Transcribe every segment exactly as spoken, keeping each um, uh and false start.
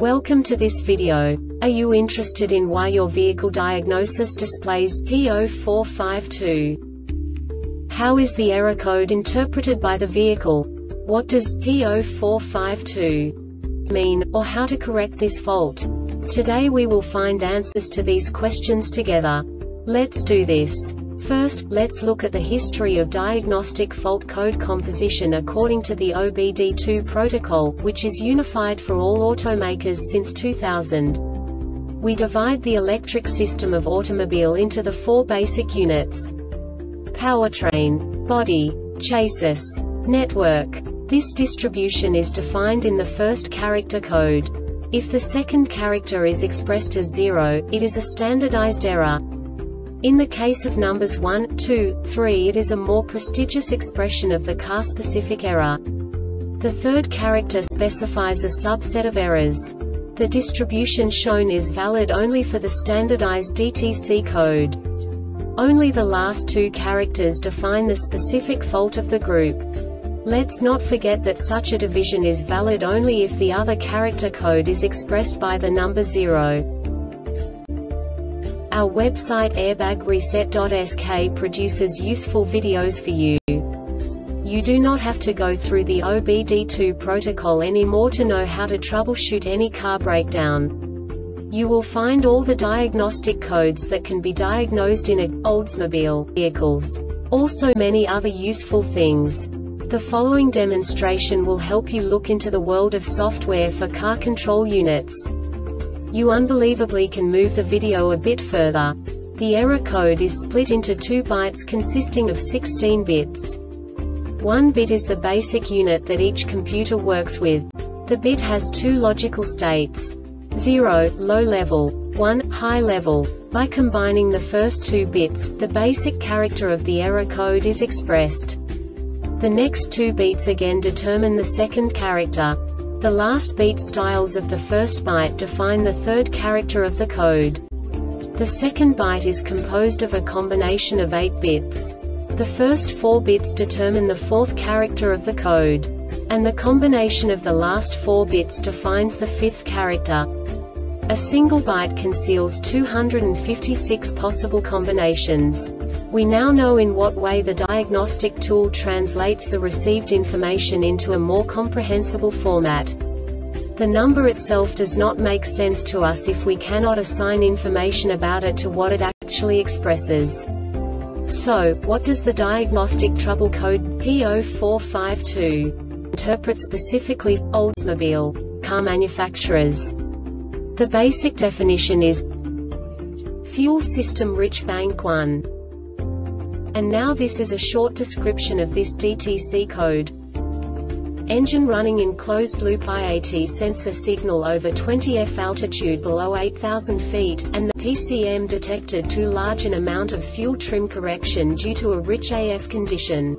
Welcome to this video. Are you interested in why your vehicle diagnosis displays P zero four five two? How is the error code interpreted by the vehicle? What does P zero four five two mean, or how to correct this fault? Today we will find answers to these questions together. Let's do this. First, let's look at the history of diagnostic fault code composition according to the O B D two protocol, which is unified for all automakers since two thousand. We divide the electric system of automobile into the four basic units: powertrain, body, chassis, network. This distribution is defined in the first character code. If the second character is expressed as zero, it is a standardized error. In the case of numbers one, two, three, it is a more prestigious expression of the car-specific error. The third character specifies a subset of errors. The distribution shown is valid only for the standardized D T C code. Only the last two characters define the specific fault of the group. Let's not forget that such a division is valid only if the other character code is expressed by the number zero. Our website airbag reset dot S K produces useful videos for you. You do not have to go through the O B D two protocol anymore to know how to troubleshoot any car breakdown. You will find all the diagnostic codes that can be diagnosed in a Oldsmobile vehicles. Also many other useful things. The following demonstration will help you look into the world of software for car control units. You unbelievably can move the video a bit further. The error code is split into two bytes consisting of sixteen bits. One bit is the basic unit that each computer works with. The bit has two logical states: zero, low level, one, high level. By combining the first two bits, the basic character of the error code is expressed. The next two beats again determine the second character. The last beat styles of the first byte define the third character of the code. The second byte is composed of a combination of eight bits. The first four bits determine the fourth character of the code. And the combination of the last four bits defines the fifth character. A single byte conceals two hundred fifty-six possible combinations. We now know in what way the diagnostic tool translates the received information into a more comprehensible format. The number itself does not make sense to us if we cannot assign information about it to what it actually expresses. So, what does the diagnostic trouble code P zero four five two interpret specifically for Oldsmobile car manufacturers? The basic definition is fuel system rich bank one. And now this is a short description of this D T C code. Engine running in closed-loop I A T sensor signal over twenty F altitude below eight thousand feet, and the P C M detected too large an amount of fuel trim correction due to a rich A F condition.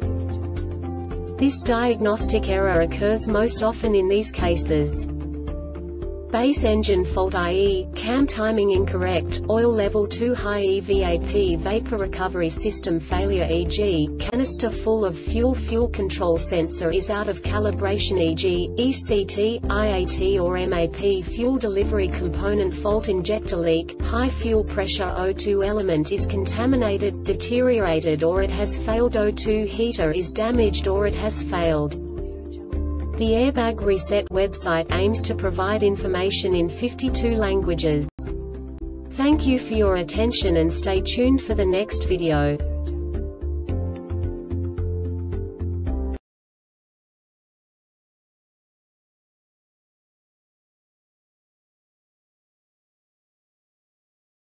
This diagnostic error occurs most often in these cases: base engine fault, that is, cam timing incorrect, oil level too high, E V A P vapor recovery system failure, for example, canister full of fuel, fuel control sensor is out of calibration, for example, E C T, I A T or M A P fuel delivery component fault, injector leak, high fuel pressure, O two element is contaminated, deteriorated or it has failed, O two heater is damaged or it has failed. The Airbag Reset website aims to provide information in fifty-two languages. Thank you for your attention and stay tuned for the next video.